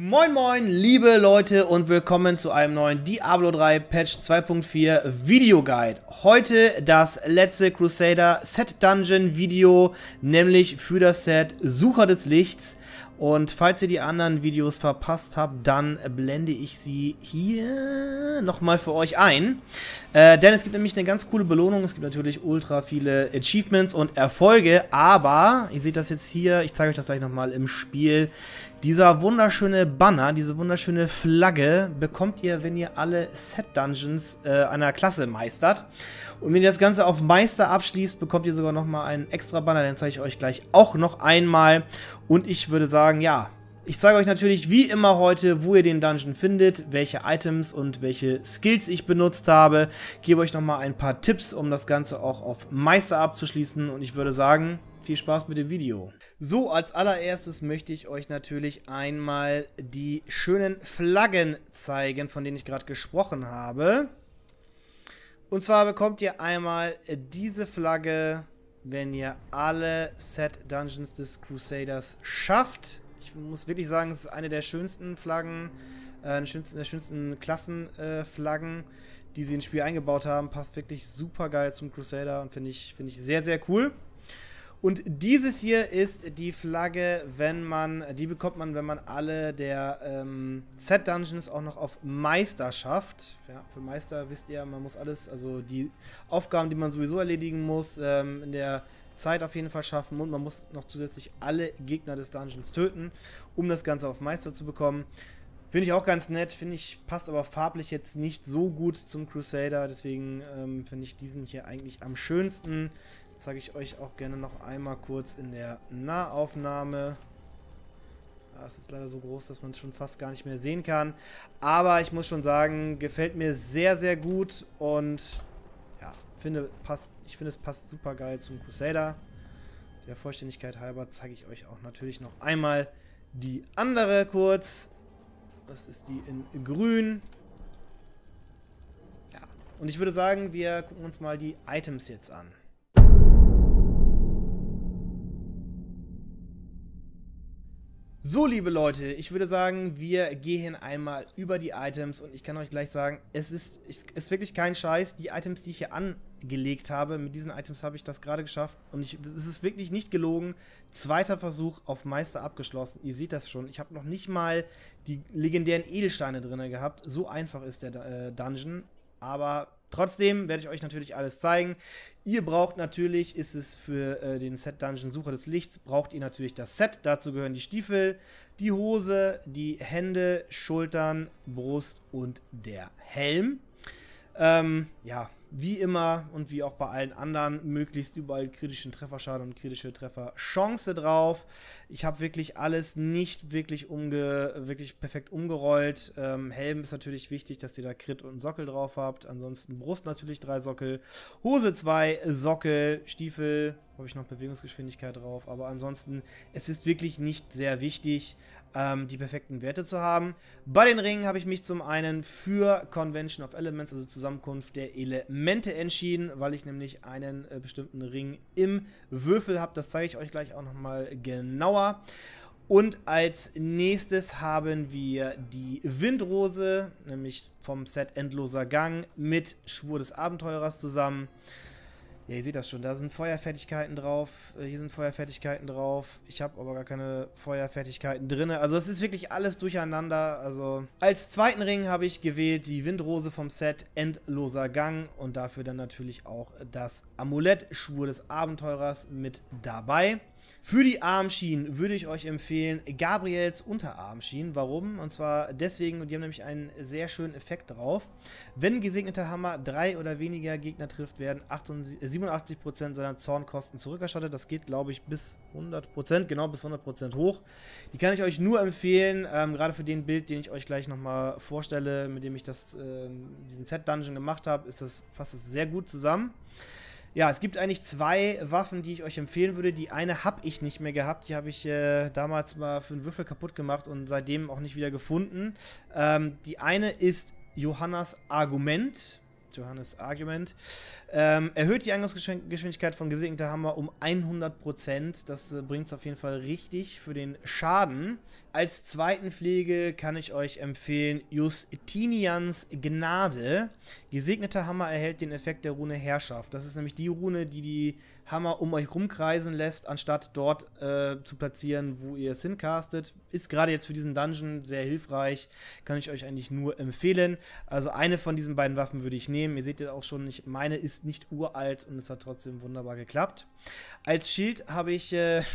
Moin moin, liebe Leute und willkommen zu einem neuen Diablo 3 Patch 2.4 Videoguide. Heute das letzte Crusader Set Dungeon Video, nämlich für das Set Sucher des Lichts. Und falls ihr die anderen Videos verpasst habt, dann blende ich sie hier nochmal für euch ein. Denn es gibt nämlich eine ganz coole Belohnung. Es gibt natürlich ultra viele Achievements und Erfolge. Aber, ihr seht das jetzt hier, ich zeige euch das gleich nochmal im Spiel. Dieser wunderschöne Banner, diese wunderschöne Flagge bekommt ihr, wenn ihr alle Set-Dungeons einer Klasse meistert. Und wenn ihr das Ganze auf Meister abschließt, bekommt ihr sogar nochmal einen extra Banner. Den zeige ich euch gleich auch noch einmal. Und ich würde sagen, ja, ich zeige euch natürlich wie immer heute, wo ihr den Dungeon findet, welche Items und welche Skills ich benutzt habe. Gebe euch nochmal ein paar Tipps, um das Ganze auch auf Meister abzuschließen. Und ich würde sagen, viel Spaß mit dem Video. So, als allererstes möchte ich euch natürlich einmal die schönen Flaggen zeigen, von denen ich gerade gesprochen habe. Und zwar bekommt ihr einmal diese Flagge, wenn ihr alle Set-Dungeons des Crusaders schafft. Ich muss wirklich sagen, es ist eine der schönsten Flaggen, der schönsten Klassenflaggen, die sie ins Spiel eingebaut haben. Passt wirklich super geil zum Crusader und finde ich sehr, sehr cool. Und dieses hier ist die Flagge, die bekommt man, wenn man alle der Set-Dungeons auch noch auf Meister schafft. Ja, für Meister wisst ihr, man muss alles, also die Aufgaben, die man sowieso erledigen muss, in der Zeit auf jeden Fall schaffen. Und man muss noch zusätzlich alle Gegner des Dungeons töten, um das Ganze auf Meister zu bekommen. Finde ich auch ganz nett, passt aber farblich jetzt nicht so gut zum Crusader. Deswegen finde ich diesen hier eigentlich am schönsten. Zeige ich euch auch gerne noch einmal kurz in der Nahaufnahme. Es ist leider so groß, dass man es schon fast gar nicht mehr sehen kann. Aber ich muss schon sagen, gefällt mir sehr, sehr gut. Und ja, ich finde, es passt super geil zum Crusader. Der Vollständigkeit halber zeige ich euch auch natürlich noch einmal die andere kurz. Das ist die in grün. Ja, und ich würde sagen, wir gucken uns mal die Items jetzt an. So, liebe Leute, ich würde sagen, wir gehen einmal über die Items und ich kann euch gleich sagen, es ist wirklich kein Scheiß. Die Items, die ich hier angelegt habe, mit diesen Items habe ich das gerade geschafft und es ist wirklich nicht gelogen. Zweiter Versuch auf Meister abgeschlossen. Ihr seht das schon, ich habe noch nicht mal die legendären Edelsteine drin gehabt. So einfach ist der Dungeon, aber trotzdem werde ich euch natürlich alles zeigen. Ihr braucht natürlich, ist es für den Set-Dungeon Sucher des Lichts, braucht ihr natürlich das Set. Dazu gehören die Stiefel, die Hose, die Hände, Schultern, Brust und der Helm. Ja, wie immer und wie auch bei allen anderen, möglichst überall kritischen Trefferschaden und kritische Trefferchance drauf. Ich habe wirklich alles nicht wirklich perfekt umgerollt. Helm ist natürlich wichtig, dass ihr da Crit und Sockel drauf habt. Ansonsten Brust natürlich 3 Sockel, Hose 2 Sockel, Stiefel habe ich noch Bewegungsgeschwindigkeit drauf. Aber ansonsten, es ist wirklich nicht sehr wichtig, die perfekten Werte zu haben. Bei den Ringen habe ich mich zum einen für Convention of Elements, also Zusammenkunft der Elemente, entschieden, weil ich nämlich einen bestimmten Ring im Würfel habe. Das zeige ich euch gleich auch nochmal genauer. Und als nächstes haben wir die Windrose, nämlich vom Set Endloser Gang mit Schwur des Abenteurers zusammen. Ja, ihr seht das schon, da sind Feuerfertigkeiten drauf, hier sind Feuerfertigkeiten drauf, ich habe aber gar keine Feuerfertigkeiten drin, also es ist wirklich alles durcheinander. Also als zweiten Ring habe ich gewählt die Windrose vom Set Endloser Gang und dafür dann natürlich auch das Amulett Schwur des Abenteurers mit dabei. Für die Armschienen würde ich euch empfehlen Gabriels Unterarmschienen. Warum? Und zwar deswegen, die haben nämlich einen sehr schönen Effekt drauf. Wenn gesegneter Hammer 3 oder weniger Gegner trifft, werden 87% seiner Zornkosten zurückerstattet. Das geht, glaube ich, bis 100%, genau bis 100% hoch. Die kann ich euch nur empfehlen, gerade für den Bild, den ich euch gleich nochmal vorstelle, mit dem ich diesen Set-Dungeon gemacht habe, passt es sehr gut zusammen. Ja, es gibt eigentlich 2 Waffen, die ich euch empfehlen würde. Die eine habe ich nicht mehr gehabt. Die habe ich damals mal für einen Würfel kaputt gemacht und seitdem auch nicht wieder gefunden. Die eine ist Johannas Argument. Johannes Argument. Erhöht die Angriffsgeschwindigkeit von gesegneter Hammer um 100%. Das bringt es auf jeden Fall richtig für den Schaden. Als zweiten Pflege kann ich euch empfehlen Justinians Gnade. Gesegneter Hammer erhält den Effekt der Rune Herrschaft. Das ist nämlich die Rune, die die Hammer um euch rumkreisen lässt, anstatt dort zu platzieren, wo ihr es hincastet. Ist gerade jetzt für diesen Dungeon sehr hilfreich. Kann ich euch eigentlich nur empfehlen. Also eine von diesen beiden Waffen würde ich nehmen. Ihr seht ja auch schon, meine ist nicht uralt und es hat trotzdem wunderbar geklappt. Als Schild habe ich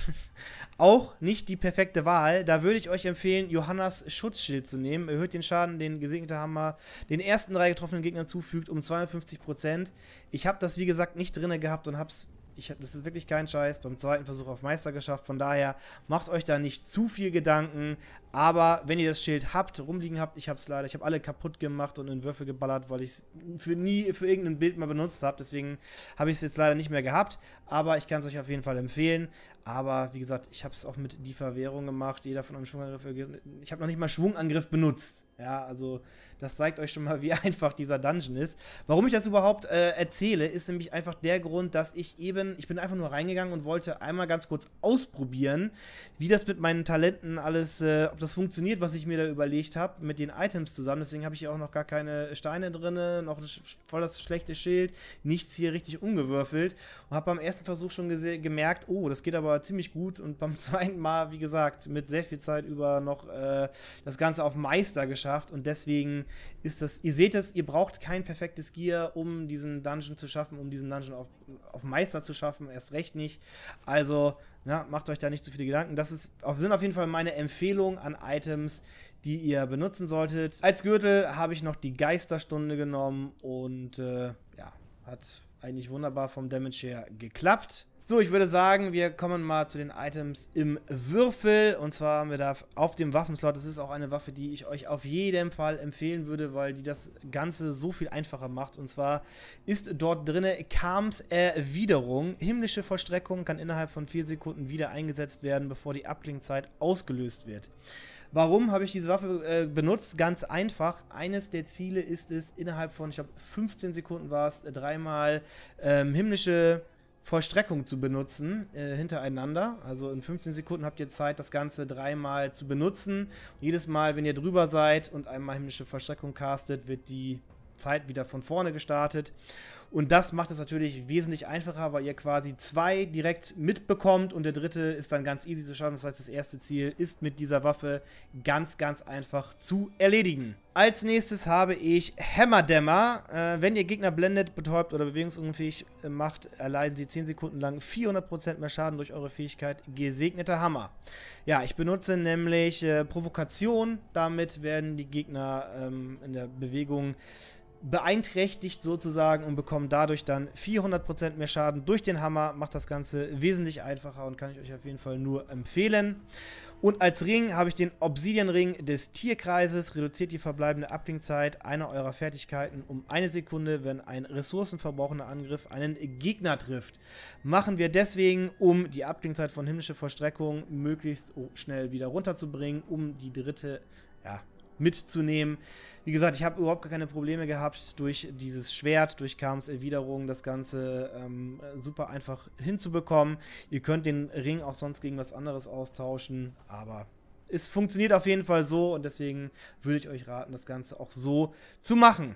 auch nicht die perfekte Wahl. Da würde ich euch empfehlen, Johannas Schutzschild zu nehmen. Erhöht den Schaden, den gesegneter Hammer den ersten 3 getroffenen Gegnern zufügt, um 52%. Ich habe das, wie gesagt, nicht drin gehabt und das ist wirklich kein Scheiß, beim zweiten Versuch auf Meister geschafft. Von daher macht euch da nicht zu viel Gedanken. Aber wenn ihr das Schild rumliegen habt, ich habe es leider, ich habe alle kaputt gemacht und in Würfel geballert, weil ich es nie für irgendein Bild mal benutzt habe. Deswegen habe ich es jetzt leider nicht mehr gehabt. Aber ich kann es euch auf jeden Fall empfehlen. Aber wie gesagt, ich habe es auch mit die Verwehrung gemacht. Jeder von einem Schwungangriff. Ich habe noch nicht mal Schwungangriff benutzt. Ja, also das zeigt euch schon mal, wie einfach dieser Dungeon ist. Warum ich das überhaupt erzähle, ist nämlich einfach der Grund, dass ich bin einfach nur reingegangen und wollte einmal ganz kurz ausprobieren, wie das mit meinen Talenten alles, ob das funktioniert, was ich mir da überlegt habe, mit den Items zusammen. Deswegen habe ich hier auch noch gar keine Steine drin, noch voll das schlechte Schild, nichts hier richtig umgewürfelt und habe beim ersten Versuch schon gemerkt, oh, das geht aber ziemlich gut und beim zweiten Mal, wie gesagt, mit sehr viel Zeit über noch das Ganze auf Meister geschafft und deswegen ist das, ihr seht es, ihr braucht kein perfektes Gear, um diesen Dungeon zu schaffen, um diesen Dungeon auf Meister zu schaffen, erst recht nicht. Also, ja, macht euch da nicht zu viele Gedanken. Das sind auf jeden Fall meine Empfehlungen an Items, die ihr benutzen solltet. Als Gürtel habe ich noch die Geisterstunde genommen und ja, hat eigentlich wunderbar vom Damage her geklappt. So, ich würde sagen, wir kommen mal zu den Items im Würfel. Und zwar haben wir da auf dem Waffenslot, das ist auch eine Waffe, die ich euch auf jeden Fall empfehlen würde, weil die das Ganze so viel einfacher macht. Und zwar ist dort drin Kams Erwiderung. Himmlische Vollstreckung kann innerhalb von 4 Sekunden wieder eingesetzt werden, bevor die Abklingzeit ausgelöst wird. Warum habe ich diese Waffe benutzt? Ganz einfach. Eines der Ziele ist es, innerhalb von, ich glaube, 15 Sekunden war es, 3-mal himmlische Vollstreckung zu benutzen, hintereinander. Also in 15 Sekunden habt ihr Zeit, das Ganze 3-mal zu benutzen. Und jedes Mal, wenn ihr drüber seid und einmal himmlische Vollstreckung castet, wird die Zeit wieder von vorne gestartet. Und das macht es natürlich wesentlich einfacher, weil ihr quasi 2 direkt mitbekommt und der dritte ist dann ganz easy zu schaffen. Das heißt, das erste Ziel ist mit dieser Waffe ganz, ganz einfach zu erledigen. Als nächstes habe ich Hämmerdämmer. Wenn ihr Gegner blendet, betäubt oder bewegungsunfähig macht, erleiden sie 10 Sekunden lang 400% mehr Schaden durch eure Fähigkeit Gesegneter Hammer. Ja, ich benutze nämlich Provokation. Damit werden die Gegner in der Bewegung beeinträchtigt sozusagen und bekommen dadurch dann 400% mehr Schaden durch den Hammer. Macht das Ganze wesentlich einfacher und kann ich euch auf jeden Fall nur empfehlen. Und als Ring habe ich den Obsidian-Ring des Tierkreises. Reduziert die verbleibende Abklingzeit einer eurer Fertigkeiten um 1 Sekunde, wenn ein ressourcenverbrauchender Angriff einen Gegner trifft. Machen wir deswegen, um die Abklingzeit von himmlischer Vollstreckung möglichst schnell wieder runterzubringen, um die dritte, ja, mitzunehmen. Wie gesagt, ich habe überhaupt gar keine Probleme gehabt durch dieses Schwert, durch Kams Erwiderung, das Ganze super einfach hinzubekommen. Ihr könnt den Ring auch sonst gegen was anderes austauschen, aber es funktioniert auf jeden Fall so und deswegen würde ich euch raten, das Ganze auch so zu machen.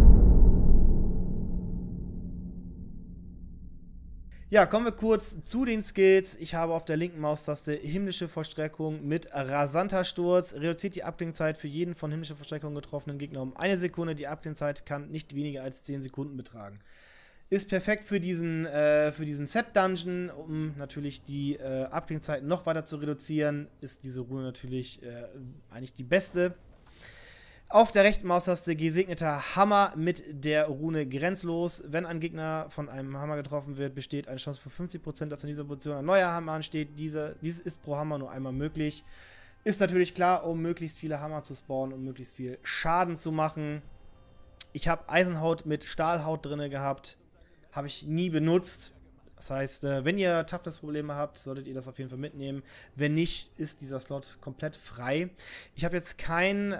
Ja, kommen wir kurz zu den Skills. Ich habe auf der linken Maustaste himmlische Vollstreckung mit rasanter Sturz. Reduziert die Abklingzeit für jeden von himmlischer Vollstreckung getroffenen Gegner um 1 Sekunde. Die Abklingzeit kann nicht weniger als 10 Sekunden betragen. Ist perfekt für diesen Set-Dungeon, um natürlich die Abklingzeit noch weiter zu reduzieren. Ist diese Rune natürlich eigentlich die beste. Auf der rechten Maustaste gesegneter Hammer mit der Rune grenzlos. Wenn ein Gegner von einem Hammer getroffen wird, besteht eine Chance von 50%, dass in dieser Position ein neuer Hammer ansteht. Dies ist pro Hammer nur einmal möglich. Ist natürlich klar, um möglichst viele Hammer zu spawnen, um möglichst viel Schaden zu machen. Ich habe Eisenhaut mit Stahlhaut drin gehabt. Habe ich nie benutzt. Das heißt, wenn ihr Toughness-Probleme habt, solltet ihr das auf jeden Fall mitnehmen. Wenn nicht, ist dieser Slot komplett frei. Ich habe jetzt keinen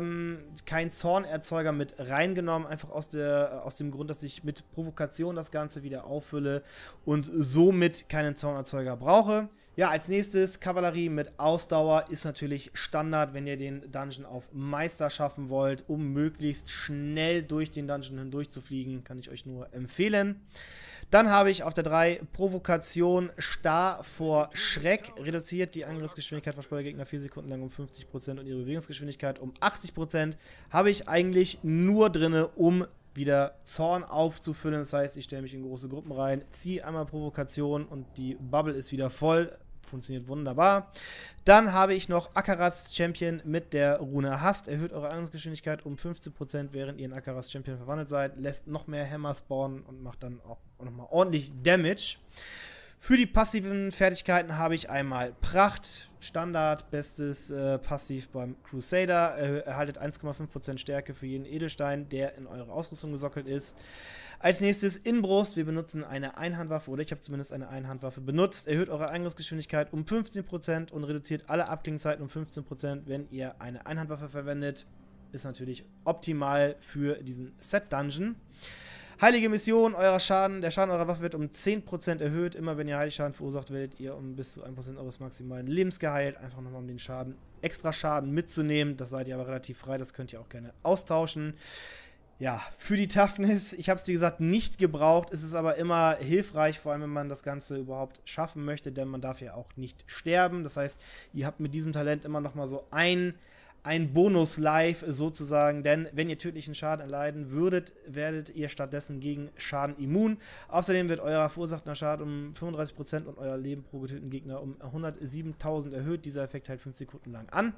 Zornerzeuger mit reingenommen, einfach aus dem Grund, dass ich mit Provokation das Ganze wieder auffülle und somit keinen Zornerzeuger brauche. Ja, als nächstes Kavallerie mit Ausdauer ist natürlich Standard, wenn ihr den Dungeon auf Meister schaffen wollt, um möglichst schnell durch den Dungeon hindurch zu fliegen, kann ich euch nur empfehlen. Dann habe ich auf der 3 Provokation Starr vor Schreck, reduziert die Angriffsgeschwindigkeit von Spoilergegner 4 Sekunden lang um 50% und ihre Bewegungsgeschwindigkeit um 80%. Habe ich eigentlich nur drin, um wieder Zorn aufzufüllen. Das heißt, ich stelle mich in große Gruppen rein, ziehe einmal Provokation und die Bubble ist wieder voll. Funktioniert wunderbar. Dann habe ich noch Akaras Champion mit der Rune Hast. Erhöht eure Angriffsgeschwindigkeit um 15%, während ihr in Akaras Champion verwandelt seid. Lässt noch mehr Hammer spawnen und macht dann auch nochmal ordentlich Damage. Für die passiven Fertigkeiten habe ich einmal Pracht, Standard, bestes Passiv beim Crusader. Erhaltet 1,5% Stärke für jeden Edelstein, der in eure Ausrüstung gesockelt ist. Als nächstes Inbrust. Wir benutzen eine Einhandwaffe, oder ich habe zumindest eine Einhandwaffe benutzt. Erhöht eure Angriffsgeschwindigkeit um 15% und reduziert alle Abklingzeiten um 15%, wenn ihr eine Einhandwaffe verwendet. Ist natürlich optimal für diesen Set-Dungeon. Heilige Mission, der Schaden eurer Waffe wird um 10% erhöht. Immer wenn ihr Heiligschaden verursacht, werdet ihr um bis zu 1% eures maximalen Lebens geheilt. Einfach nochmal um den extra Schaden mitzunehmen. Das seid ihr aber relativ frei, das könnt ihr auch gerne austauschen. Ja, für die Toughness, ich habe es wie gesagt nicht gebraucht, ist es aber immer hilfreich, vor allem wenn man das Ganze überhaupt schaffen möchte, denn man darf ja auch nicht sterben. Das heißt, ihr habt mit diesem Talent immer nochmal so ein Bonus-Life sozusagen, denn wenn ihr tödlichen Schaden erleiden würdet, werdet ihr stattdessen gegen Schaden immun. Außerdem wird euer verursachter Schaden um 35% und euer Leben pro getöteten Gegner um 107.000 erhöht. Dieser Effekt hält 5 Sekunden lang an.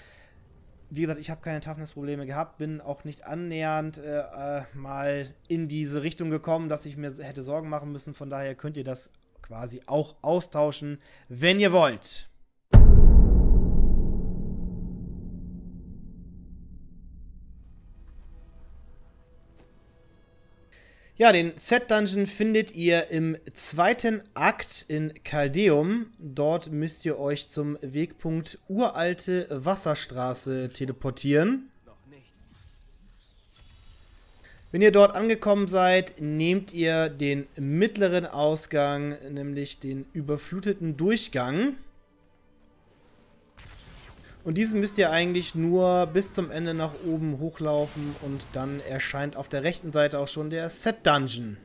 Wie gesagt, ich habe keine Toughness-Probleme gehabt, bin auch nicht annähernd mal in diese Richtung gekommen, dass ich mir hätte Sorgen machen müssen. Von daher könnt ihr das quasi auch austauschen, wenn ihr wollt. Ja, den Set-Dungeon findet ihr im 2. Akt in Caldeum. Dort müsst ihr euch zum Wegpunkt Uralte Wasserstraße teleportieren. Wenn ihr dort angekommen seid, nehmt ihr den mittleren Ausgang, nämlich den überfluteten Durchgang. Und diesen müsst ihr eigentlich nur bis zum Ende nach oben hochlaufen und dann erscheint auf der rechten Seite auch schon der Set-Dungeon.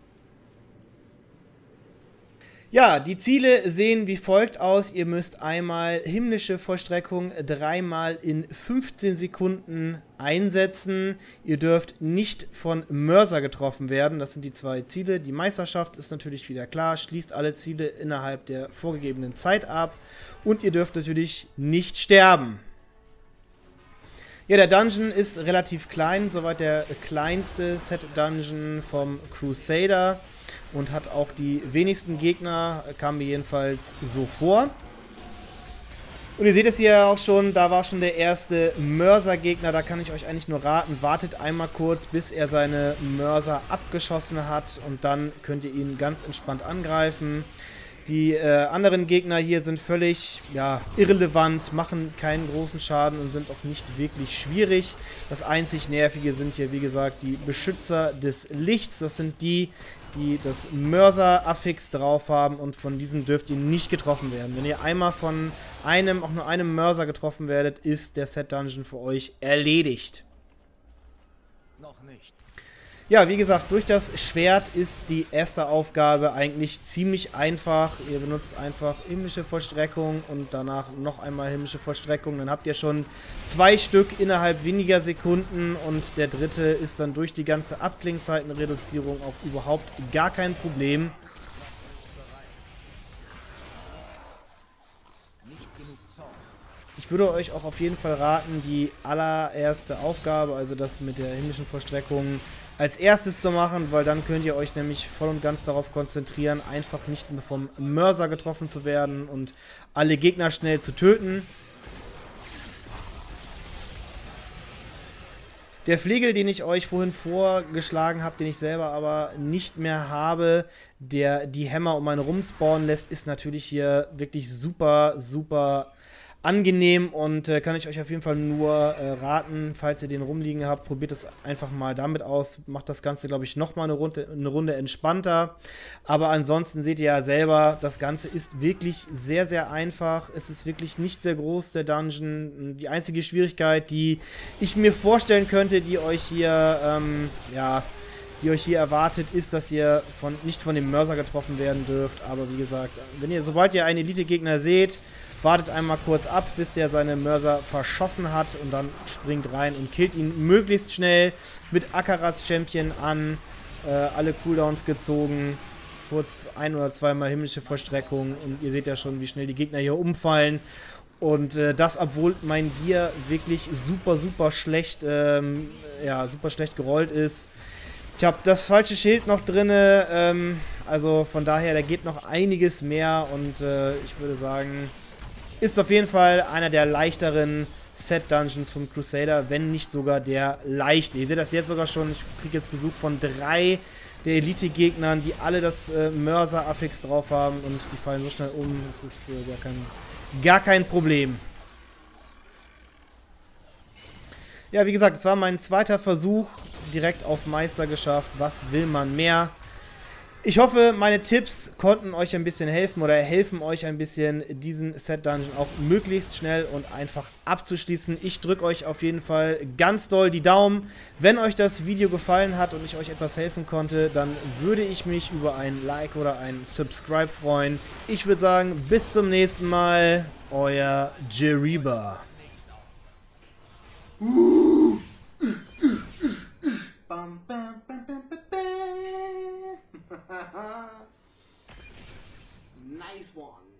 Ja, die Ziele sehen wie folgt aus. Ihr müsst einmal himmlische Vollstreckung 3-mal in 15 Sekunden einsetzen. Ihr dürft nicht von Mörser getroffen werden. Das sind die 2 Ziele. Die Meisterschaft ist natürlich wieder klar. Schließt alle Ziele innerhalb der vorgegebenen Zeit ab. Und ihr dürft natürlich nicht sterben. Ja, der Dungeon ist relativ klein. Soweit der kleinste Set-Dungeon vom Crusader. Und hat auch die wenigsten Gegner, kam mir jedenfalls so vor. Und ihr seht es hier auch schon, da war schon der erste Mörser-Gegner. Da kann ich euch eigentlich nur raten, wartet einmal kurz, bis er seine Mörser abgeschossen hat. Und dann könnt ihr ihn ganz entspannt angreifen. Die anderen Gegner hier sind völlig irrelevant, machen keinen großen Schaden und sind auch nicht wirklich schwierig. Das einzig Nervige sind hier, wie gesagt, die Beschützer des Lichts. Das sind die das Mörser-Affix drauf haben und von diesem dürft ihr nicht getroffen werden. Wenn ihr einmal von auch nur einem Mörser getroffen werdet, ist der Set-Dungeon für euch erledigt. Noch nicht. Ja, wie gesagt, durch das Schwert ist die erste Aufgabe eigentlich ziemlich einfach. Ihr benutzt einfach himmlische Vollstreckung und danach noch einmal himmlische Vollstreckung. Dann habt ihr schon 2 Stück innerhalb weniger Sekunden und der dritte ist dann durch die ganze Abklingzeitenreduzierung auch überhaupt gar kein Problem. Ich würde euch auch auf jeden Fall raten, die allererste Aufgabe, also das mit der himmlischen Vollstreckung, als erstes zu machen, weil dann könnt ihr euch nämlich voll und ganz darauf konzentrieren, einfach nicht mehr vom Mörser getroffen zu werden und alle Gegner schnell zu töten. Der Flegel, den ich euch vorhin vorgeschlagen habe, den ich selber aber nicht mehr habe, der die Hämmer um einen rumspawnen lässt, ist natürlich hier wirklich super, super angenehm und kann ich euch auf jeden Fall nur raten, falls ihr den rumliegen habt, probiert es einfach mal damit aus, macht das Ganze, glaube ich, nochmal eine Runde entspannter, aber ansonsten seht ihr ja selber, das Ganze ist wirklich sehr, sehr einfach, es ist wirklich nicht sehr groß, der Dungeon, die einzige Schwierigkeit, die ich mir vorstellen könnte, die euch hier, die euch hier erwartet, ist, dass ihr nicht von dem Mörser getroffen werden dürft, aber wie gesagt, sobald ihr einen Elite-Gegner seht, wartet einmal kurz ab, bis der seine Mörser verschossen hat und dann springt rein und killt ihn möglichst schnell mit Akaras Champion an. Alle Cooldowns gezogen, kurz ein- oder zweimal himmlische Vollstreckung und ihr seht ja schon, wie schnell die Gegner hier umfallen. Und das, obwohl mein Gear wirklich super, super schlecht, super schlecht gerollt ist. Ich habe das falsche Schild noch drin, also von daher, da geht noch einiges mehr und ich würde sagen, ist auf jeden Fall einer der leichteren Set-Dungeons vom Crusader, wenn nicht sogar der leichte. Ihr seht das jetzt sogar schon, ich kriege jetzt Besuch von 3 der Elite-Gegnern, die alle das Mörser-Affix drauf haben und die fallen so schnell um, das ist gar kein Problem. Ja, wie gesagt, es war mein zweiter Versuch, direkt auf Meister geschafft. Was will man mehr? Ich hoffe, meine Tipps konnten euch ein bisschen helfen oder helfen euch ein bisschen, diesen Set-Dungeon auch möglichst schnell und einfach abzuschließen. Ich drücke euch auf jeden Fall ganz doll die Daumen. Wenn euch das Video gefallen hat und ich euch etwas helfen konnte, dann würde ich mich über ein Like oder ein Subscribe freuen. Ich würde sagen, bis zum nächsten Mal, euer Jeriba. Bam, bam, bam, bam, bam, bam. Nice one.